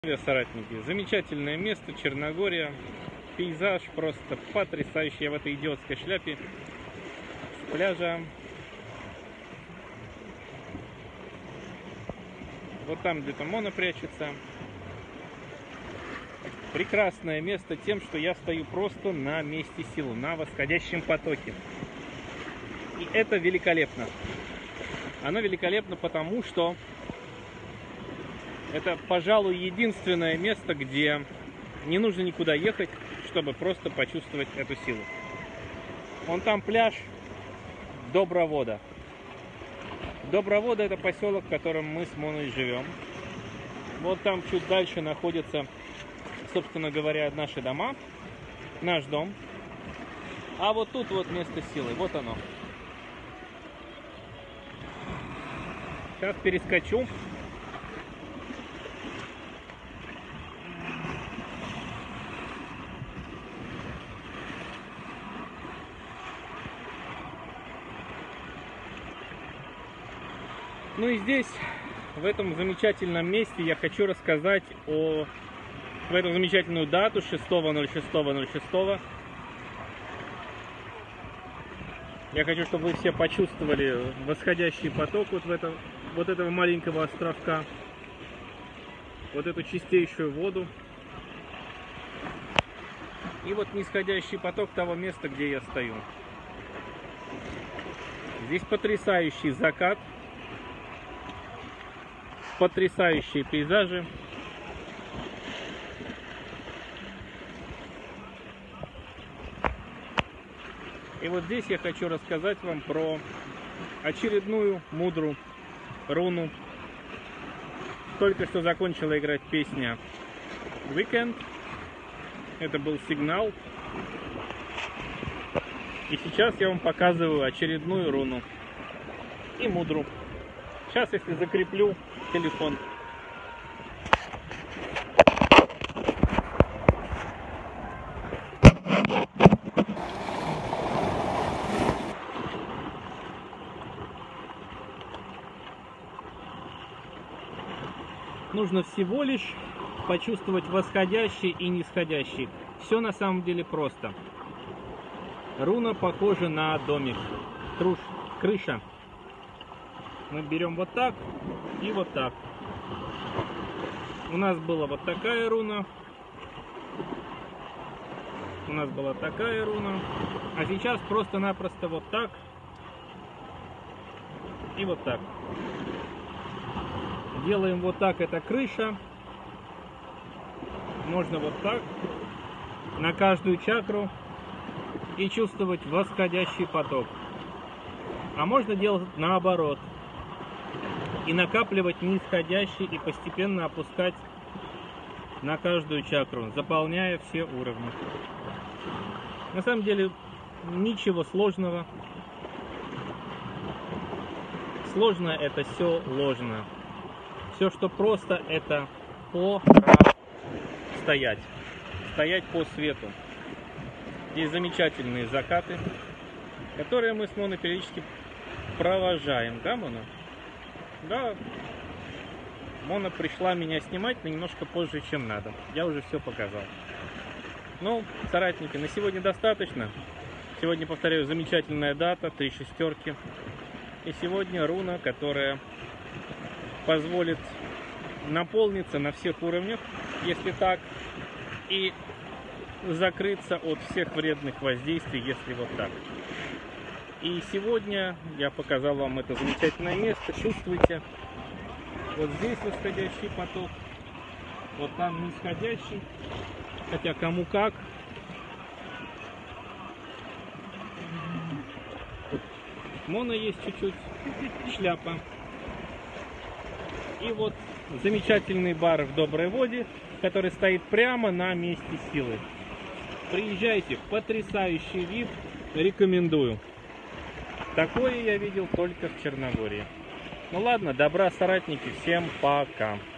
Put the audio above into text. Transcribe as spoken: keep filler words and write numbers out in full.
Соратники, замечательное место, Черногория, пейзаж просто потрясающий. Я в этой идиотской шляпе с пляжа. Вот там где-то Мона прячется. Прекрасное место тем, что я стою просто на месте силы, на восходящем потоке. И это великолепно. Оно великолепно потому, что это, пожалуй, единственное место, где не нужно никуда ехать, чтобы просто почувствовать эту силу. Вон там пляж Добровода. Добровода — это поселок, в котором мы с Моной живем. Вот там чуть дальше находятся, собственно говоря, наши дома, наш дом. А вот тут вот место силы, вот оно. Сейчас перескочу. Ну и здесь, в этом замечательном месте, я хочу рассказать о в эту замечательную дату шестого ноль шестого ноль шестого. Я хочу, чтобы вы все почувствовали восходящий поток вот, в этом, вот этого маленького островка, вот эту чистейшую воду и вот нисходящий поток того места, где я стою. Здесь потрясающий закат. Потрясающие пейзажи. И вот здесь я хочу рассказать вам про очередную мудрую руну. Только что закончила играть песня Weekend. Это был сигнал. И сейчас я вам показываю очередную руну и мудру. Сейчас, если закреплю телефон. Нужно всего лишь почувствовать восходящий и нисходящий. Все на самом деле просто. Руна похожа на домик. Труш, крыша. Мы берем вот так и вот так. У нас была вот такая руна. У нас была такая руна. А сейчас просто-напросто вот так и вот так. Делаем вот так, это крыша. Можно вот так на каждую чакру и чувствовать восходящий поток. А можно делать наоборот. И накапливать нисходящий и постепенно опускать на каждую чакру, заполняя все уровни. На самом деле ничего сложного. Сложно — это все ложно. Все, что просто, это по стоять. Стоять по свету. Здесь замечательные закаты, которые мы с Моной периодически провожаем. Да, Мона? Да, Мона пришла меня снимать, но немножко позже, чем надо. Я уже все показал. Ну, соратники, на сегодня достаточно. Сегодня, повторяю, замечательная дата, три шестерки. И сегодня руна, которая позволит наполниться на всех уровнях, если так, и закрыться от всех вредных воздействий, если вот так. И сегодня я показал вам это замечательное место. Чувствуйте, вот здесь восходящий поток, вот там нисходящий, хотя кому как. Мона есть чуть-чуть, шляпа. И вот замечательный бар в Доброй Воде, который стоит прямо на месте силы. Приезжайте, потрясающий вид, рекомендую. Такое я видел только в Черногории. Ну ладно, добра, соратники, всем пока.